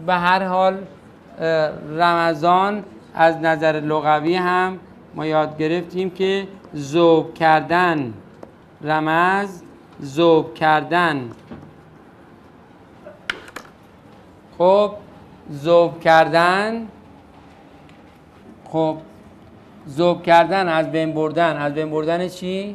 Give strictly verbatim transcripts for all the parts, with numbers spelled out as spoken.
به هر حال رمضان از نظر لغوی هم ما یاد گرفتیم که ذوب کردن، رمز ذوب کردن. خب ذوب کردن، خب ذوب کردن از بین بردن، از بین بردن چی؟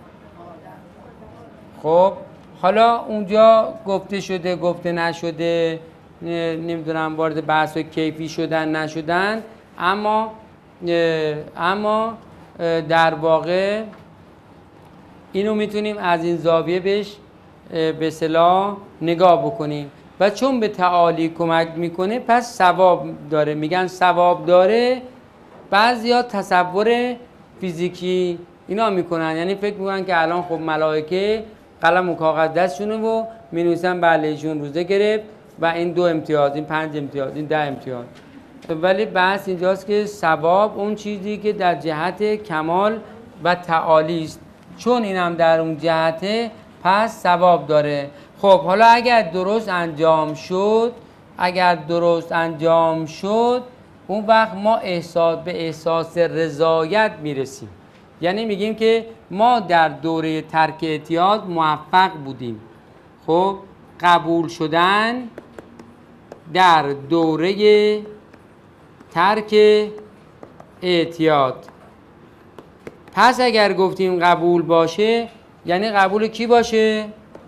خب حالا اونجا گفته شده گفته نشده، نمیدونم وارد بحث و کیفی شدن نشدن، اما اما در واقع اینو میتونیم از این زاویه بهش به اصطلاح نگاه بکنیم و چون به تعالی کمک میکنه پس ثواب داره. میگن ثواب داره. بعضیا تصور فیزیکی اینا میکنن، یعنی فکر میکنن که الان خب ملائکه قلم و کاغذ دستشونه و مینویسن بله ایشون روزه گرفت و این دو امتیاز، این پنج امتیاز، این ده امتیاز. ولی بحث اینجاست که ثواب اون چیزی که در جهت کمال و تعالی است، چون اینم در اون جهته پس ثواب داره. خب حالا اگر درست انجام شد، اگر درست انجام شد اون وقت ما احساس به احساس رضایت میرسیم. یعنی میگیم که ما در دوره ترک اعتیاد موفق بودیم. خب قبول شدن در دوره ترک اعتیاد. پس اگر گفتیم قبول باشه یعنی قبول کی باشه؟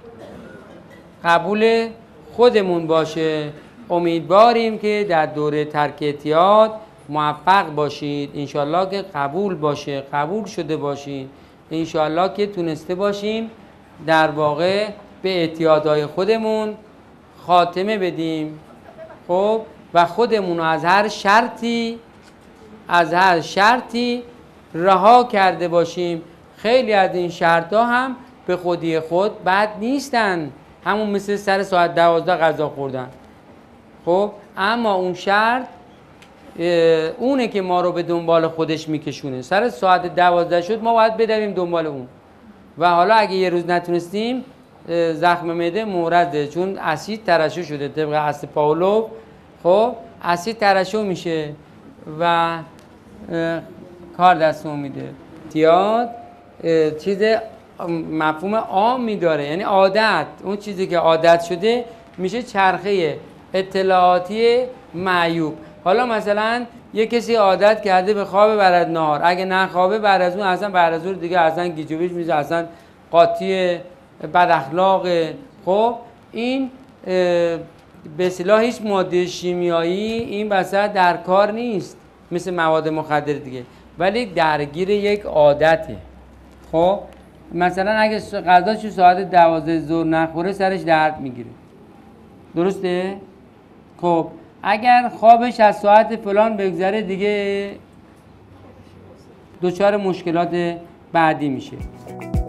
قبول خودمون باشه. امیدواریم که در دوره ترک اعتیاد موفق باشید، انشالله که قبول باشه، قبول شده باشید، انشالله که تونسته باشیم در واقع به اعتیادهای خودمون خاتمه بدیم. خب و خودمون رو از هر شرطی از هر شرطی رها کرده باشیم. خیلی از این شرط‌ها هم به خودی خود بد نیستن، همون مثل سر ساعت دوازده غذا خوردن. خب اما اون شرط اونه که ما رو به دنبال خودش میکشونه. سر ساعت دوازده شد ما باید بدویم دنبال اون و حالا اگه یه روز نتونستیم زخم معده مورده، چون اسید ترشح شده طبق اصل پاولو. خب اسید ترشح میشه و کار دستمون میده. اعتیاد چیز مفهوم عامی داره، یعنی عادت، اون چیزی که عادت شده میشه چرخه اطلاعاتی معیوب. حالا مثلا یه کسی عادت کرده به خواب بعد از نهار، اگه نخوابه بعد از اون اصلا بعد از اون دیگه اصلا گیجویج میشه، اصلا قاطی، بد اخلاقه. خب این به اصطلاح هیچ ماده شیمیایی این وسط در کار نیست مثل مواد مخدر دیگه، ولی درگیر یک عادته. خب مثلا اگه غذاشو ساعت دوازده ظهر نخوره سرش درد میگیره، درسته؟ خب اگر خوابش از ساعت فلان بگذره دیگه دچار مشکلات بعدی میشه.